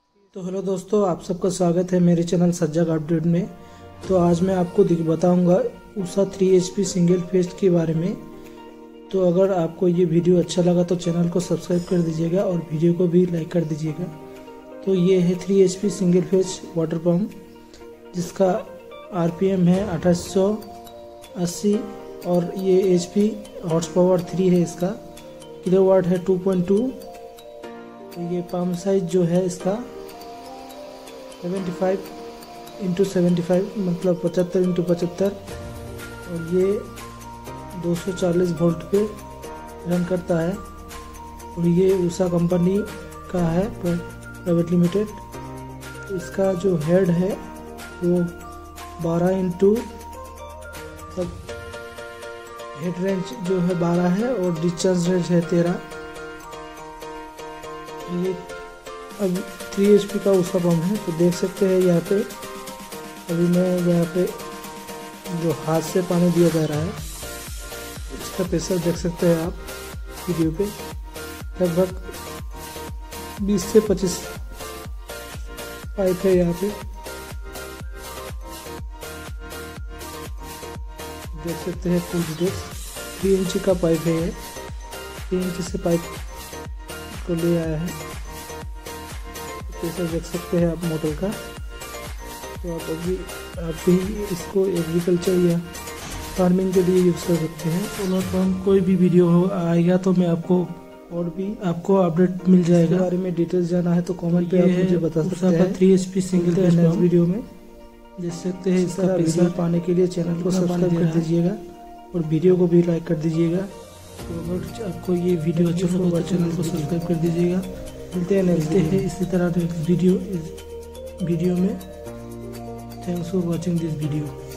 तो हेलो दोस्तों, आप सबका स्वागत है मेरे चैनल सज्जग अपडेट में। तो आज मैं आपको बताऊंगा उषा 3 HP सिंगल फेज के बारे में। तो अगर आपको ये वीडियो अच्छा लगा तो चैनल को सब्सक्राइब कर दीजिएगा और वीडियो को भी लाइक कर दीजिएगा। तो ये है 3 HP single phase water pump, जिसका RPM है 2880 और ये HP हॉर्स पावर 3 है। इसका किलोवाट है 2.2। तो ये पंप साइज जो है इसका 75x75 मतलब 75x75 और ये 240 वोल्ट पे रन करता है। और ये उषा कंपनी का है प्राइवेट लिमिटेड। इसका जो हेड है वो 12 इंटू हेड रेंज जो है 12 है और डिस्चार्ज रेंज है 13। ये अब 3 HP का उषा पंप है। तो देख सकते हैं यहाँ पे अभी मैं यहाँ पे जो हाथ से पानी दिया जा रहा है इसका प्रेशर देख सकते हैं आप वीडियो पे। लगभग 20 से 25 पाइप है यहाँ पे, देख सकते हैं फुल डिटेल्स। 3 इंच का पाइप है ये, 3 इंच से पाइप को ले आया है। प्रेशर देख सकते हैं आप मोटर का। तो आप भी इसको एग्रीकल्चर या फार्मिंग के लिए यूज़ कर सकते हैं। सोलर पंप कोई भी वीडियो आएगा तो मैं आपको अपडेट मिल जाएगा। बारे में डिटेल्स जाना है तो कमेंट पे आप मुझे बता सकते हैं। 3 HP सिंगल फेज वीडियो में देख सकते हैं। इसका वीडियो पाने के लिए चैनल को सब्सक्राइब कर दीजिएगा और वीडियो को भी लाइक कर दीजिएगा। तो अगर आपको ये वीडियो अच्छा लगा तो चैनल को सब्सक्राइब कर दीजिएगा। मिलते हैं इसी तरह वीडियो में। Thanks for watching this video.